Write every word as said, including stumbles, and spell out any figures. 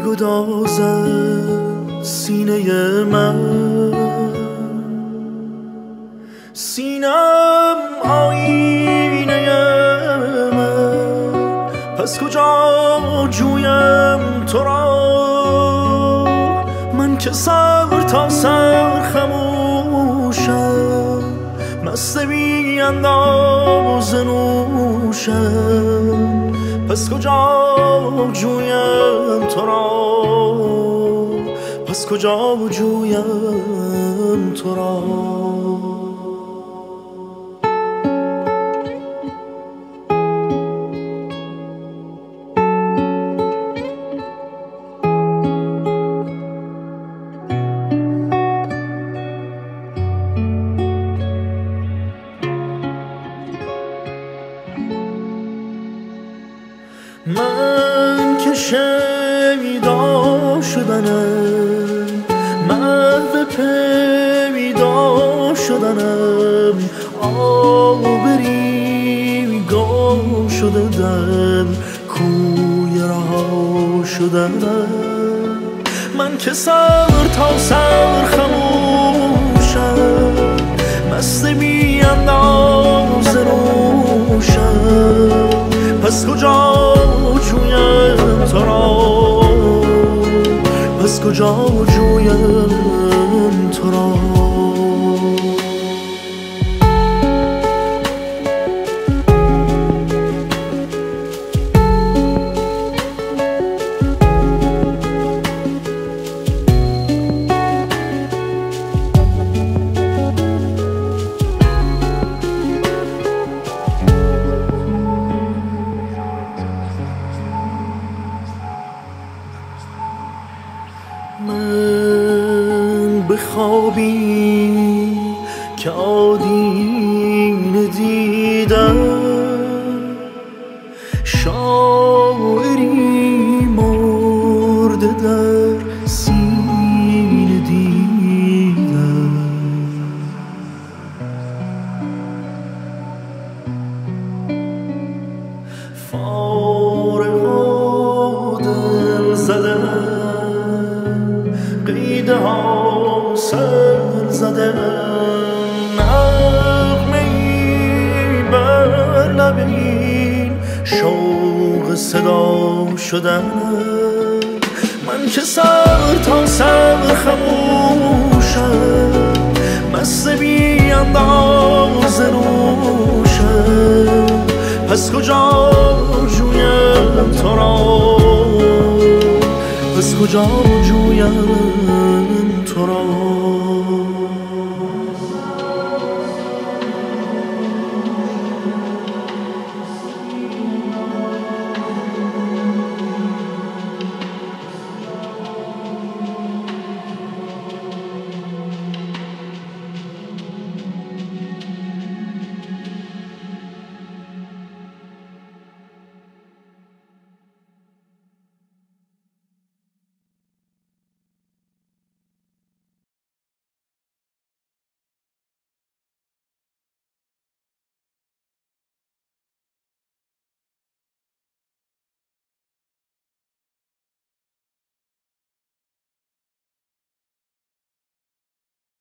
میگدازد سینه من، سینم آینه من، پس کجا جویم تو را؟ من که سر تا سر خموشم، مست بی انداز نوشم، پس کجا جویم تو را؟ پس کجا جویم تو را؟ من که شیدا شدنم، محو پیدا شدنم، آبری گم شده در کوی رها شدنم. من که سر تا سر خموشم، مست بی انداز روشم، پس کجا جویم تو را؟ پس کجا جویم تو را؟ من به خوابی که آدینه دیدم، شاعری مرده در سینه دیدم. فارغ و دل زدم، قیده ها سر زدم، نغمه‌ای بر لبین شوق صدا شدن. من که سر تا سر خموشم، مست بی انداز نوشم، پس کجا جویم تو را؟ پس کجا جویم تو را؟